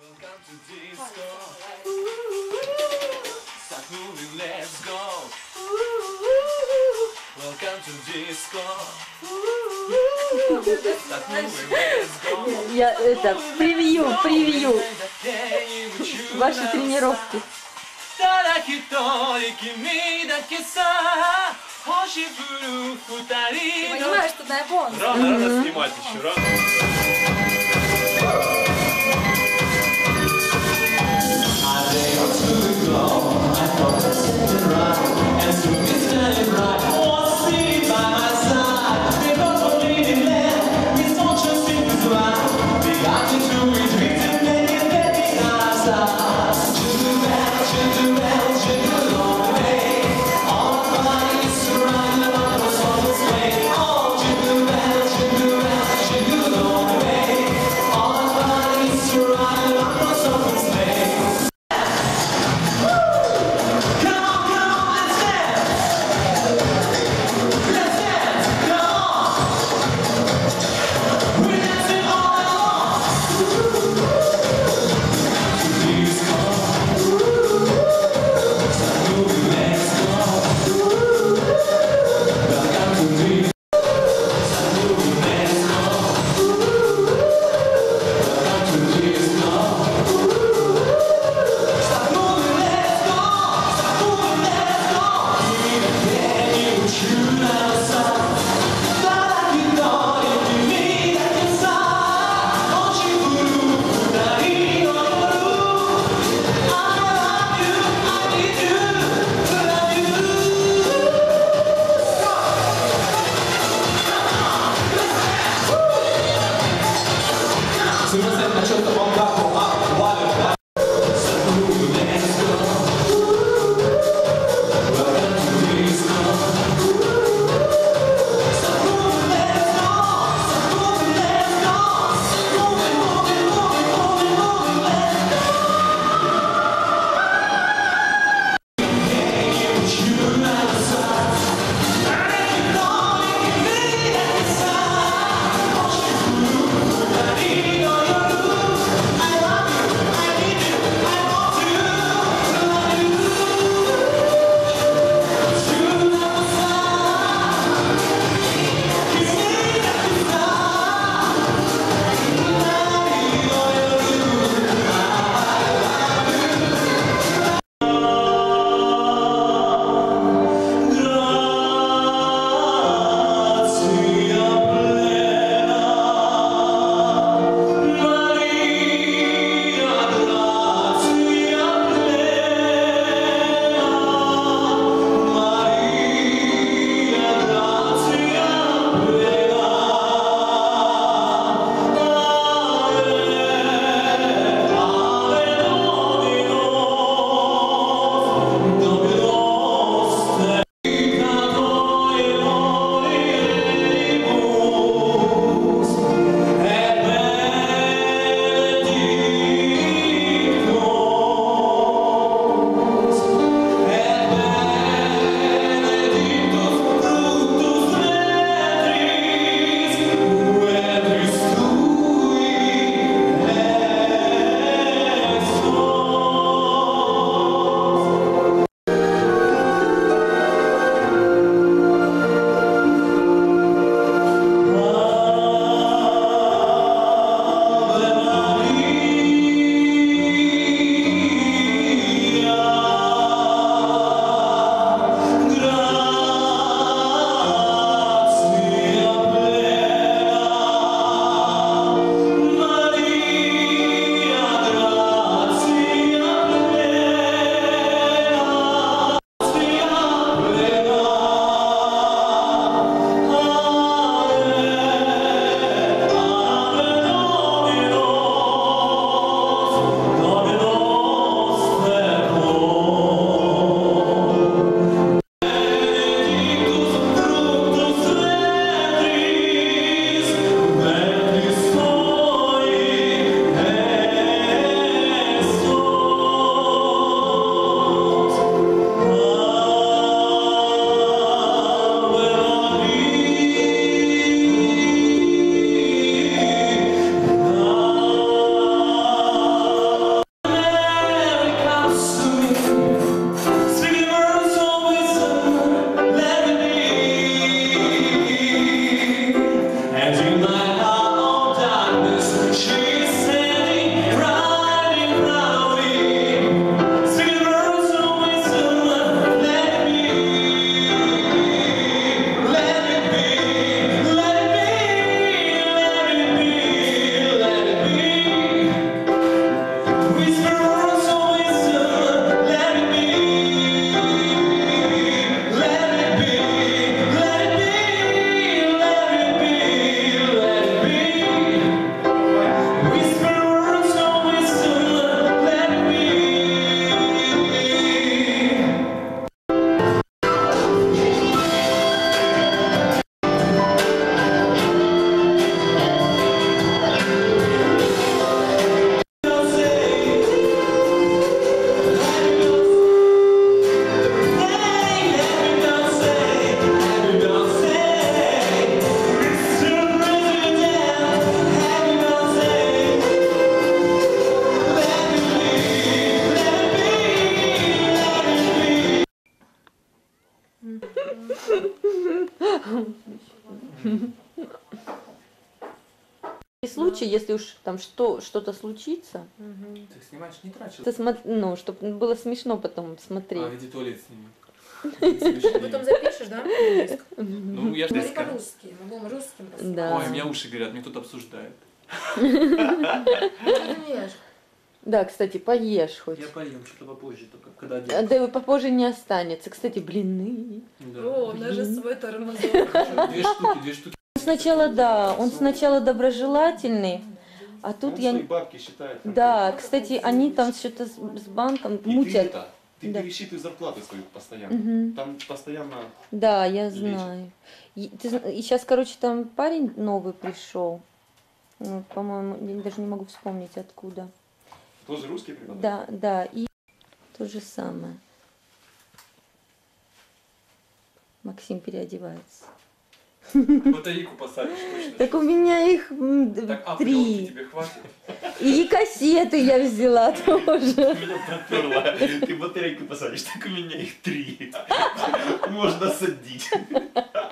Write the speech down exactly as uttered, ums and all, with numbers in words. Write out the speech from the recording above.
Я это превью, превью ваши тренировки. Понимаешь, что на япон. Рано, рано снимать еще, рано. случае, если уж там что, что-то случится, Ты снимаешь, не трачу. то смо- ну, чтобы было смешно потом смотреть. А, иди туалет сними. Потом запишешь, да? Ну, я же Говори по-русски. Мы будем русским рассказывать. Да. Ой, у меня уши горят, мне кто-то обсуждает. Что ты не ешь? Да, кстати, поешь хоть. Я поем что-то попозже, только когда А, оденусь. Да и попозже не останется. Кстати, блины. Да. О, даже свой тормозок. Две штуки, две штуки. Сначала, да, он сначала доброжелательный, а тут Он я... свои бабки считает. Да, кстати, они там что-то с, с банком И ты мутят. это, ты Да. пересчитывай зарплаты свою постоянно. Мгм. Там постоянно... Да, я Лечит. знаю. И, ты зна- и сейчас, короче, там парень новый пришел. Ну, по-моему, я даже не могу вспомнить откуда. Тоже русский преподаватель? Да, да, и то же самое. Максим переодевается. Батарейку посадишь точно. Так у меня их м, д- Так, а пленки три. тебе хватит? И кассеты я взяла тоже. Меня проперла. Ты батарейку посадишь, так у меня их три. Можно садить.